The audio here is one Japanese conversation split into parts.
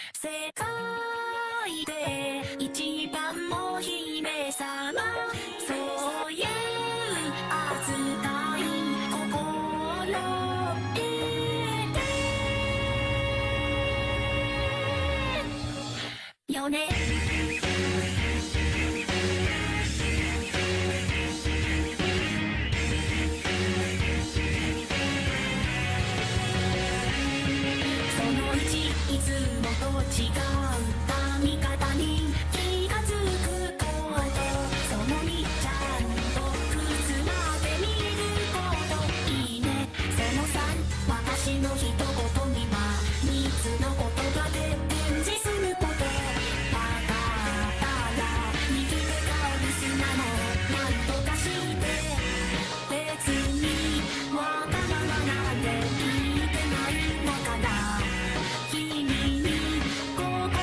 世界で一番お姫様、そういう扱い心得てよね。その1、いつもと違う髪型に気がつくこと。その2、ちゃんと靴まで見ること。いいね。その3、私の一言には3つの言葉で返事すること。わかったら右手が留守なのなんとかして。別にわがままなんて聞いてないのかな。君に心から思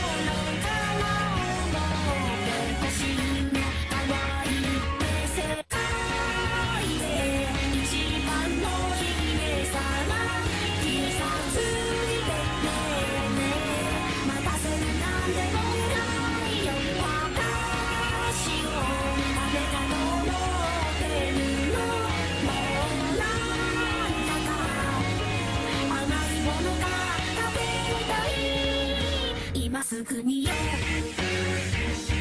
ってほしいの。可愛いって世界で一番の姫様、気さついてねえねえ、待たせるなんてもないよ。私を誰かと思ってるの。もうなんだか甘いものが食べたい、今すぐによ。